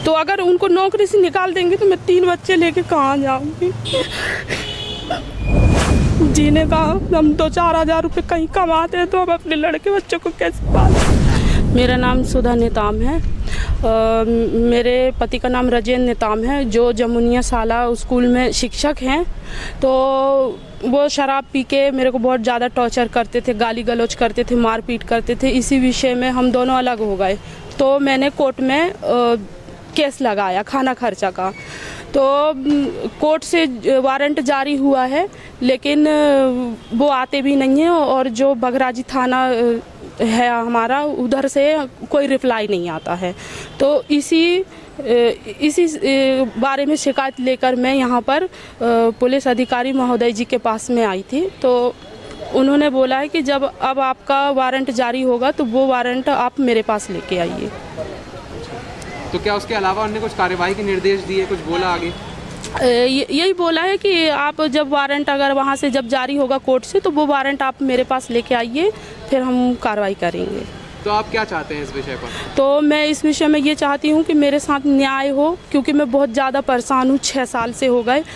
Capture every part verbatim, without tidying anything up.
तो अगर उनको नौकरी से निकाल देंगे तो मैं तीन बच्चे लेके कहाँ जाऊँगी। जीने का हम दो चार हज़ार रुपये कहीं कमाते हैं तो हम अपने लड़के बच्चों को कैसे पालें। मेरा नाम सुधा नेताम है। आ, मेरे पति का नाम राजेंद्र नेताम है, जो जमुनिया साला स्कूल में शिक्षक हैं। तो वो शराब पी के मेरे को बहुत ज़्यादा टॉर्चर करते थे, गाली गलौज करते थे, मारपीट करते थे। इसी विषय में हम दोनों अलग हो गए। तो मैंने कोर्ट में आ, केस लगाया खाना खर्चा का। तो कोर्ट से वारंट जारी हुआ है, लेकिन वो आते भी नहीं हैं और जो बघराजी थाना है हमारा, उधर से कोई रिप्लाई नहीं आता है। तो इसी इसी बारे में शिकायत लेकर मैं यहाँ पर पुलिस अधिकारी महोदय जी के पास में आई थी। तो उन्होंने बोला है कि जब अब आपका वारंट जारी होगा तो वो वारंट आप मेरे पास लेके आइए। तो क्या उसके अलावा उन्होंने कुछ कार्यवाही के निर्देश दिए, कुछ बोला आगे? यही बोला है कि आप जब वारंट अगर वहाँ से जब जारी होगा कोर्ट से तो वो वारंट आप मेरे पास लेके आइए, फिर हम कार्रवाई करेंगे। तो आप क्या चाहते हैं इस विषय पर? तो मैं इस विषय में ये चाहती हूँ कि मेरे साथ न्याय हो, क्योंकि मैं बहुत ज़्यादा परेशान हूँ। छः साल से हो गए,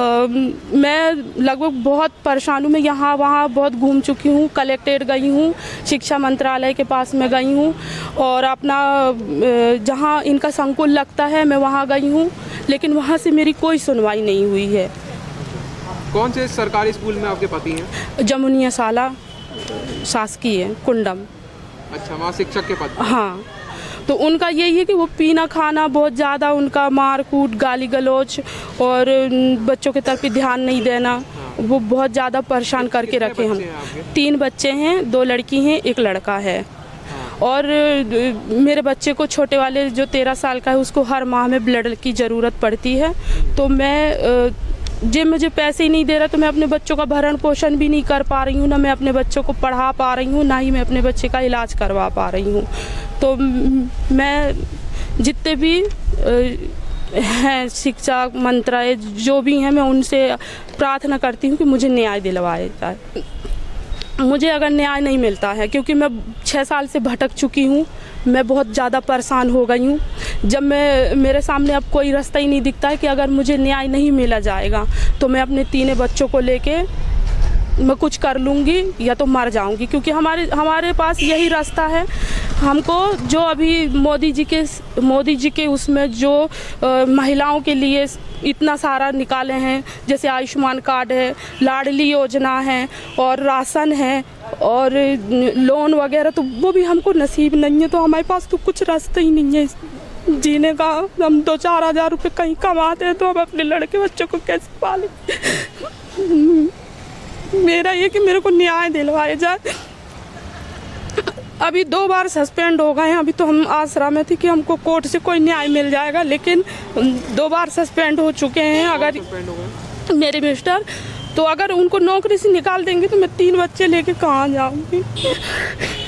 मैं लगभग बहुत परेशान हूँ। मैं यहाँ वहाँ बहुत घूम चुकी हूँ, कलेक्ट्रेट गई हूँ, शिक्षा मंत्रालय के पास में गई हूँ, और अपना जहाँ इनका संकुल लगता है मैं वहाँ गई हूँ, लेकिन वहाँ से मेरी कोई सुनवाई नहीं हुई है। कौन से सरकारी स्कूल में आपके पति हैं? जमुनिया साला शासकीय है, कुंडम। अच्छा, वहाँ शिक्षक के पद? हाँ। तो उनका यही है कि वो पीना खाना बहुत ज़्यादा, उनका मार कूट, गाली गलौज और बच्चों की तरफ ध्यान नहीं देना, हाँ। वो बहुत ज़्यादा परेशान करके रखे हम। तीन बच्चे हैं, दो लड़की हैं, एक लड़का है। हाँ। और मेरे बच्चे को, छोटे वाले जो तेरह साल का है, उसको हर माह में ब्लड की ज़रूरत पड़ती है। तो मैं जब मुझे पैसे ही नहीं दे रहा तो मैं अपने बच्चों का भरण पोषण भी नहीं कर पा रही हूँ, ना मैं अपने बच्चों को पढ़ा पा रही हूँ, ना ही मैं अपने बच्चे का इलाज करवा पा रही हूँ। तो मैं जितने भी हैं शिक्षा मंत्रालय जो भी हैं, मैं उनसे प्रार्थना करती हूँ कि मुझे न्याय दिलवाया जाए। मुझे अगर न्याय नहीं मिलता है, क्योंकि मैं छः साल से भटक चुकी हूँ, मैं बहुत ज़्यादा परेशान हो गई हूँ। जब मैं मेरे सामने अब कोई रास्ता ही नहीं दिखता है कि अगर मुझे न्याय नहीं मिला जाएगा तो मैं अपने तीनों बच्चों को लेके मैं कुछ कर लूँगी या तो मर जाऊँगी, क्योंकि हमारे हमारे पास यही रास्ता है। हमको जो अभी मोदी जी के मोदी जी के उसमें जो आ, महिलाओं के लिए इतना सारा निकाले हैं, जैसे आयुष्मान कार्ड है, लाडली योजना है और राशन है और लोन वगैरह, तो वो भी हमको नसीब नहीं है। तो हमारे पास तो कुछ रास्ता ही नहीं है जीने का। हम दो चार हज़ार रुपये कहीं कमाते हैं तो हम अपने लड़के बच्चों को कैसे पालें। मेरा ये कि मेरे को न्याय दिलवाया जाए। अभी दो बार सस्पेंड हो गए हैं। अभी तो हम आसरा में थे कि हमको कोर्ट से कोई न्याय मिल जाएगा, लेकिन दो बार सस्पेंड हो चुके हैं। अगर मेरे मिस्टर, तो अगर उनको नौकरी से निकाल देंगे तो मैं तीन बच्चे लेके कहाँ जाऊँगी।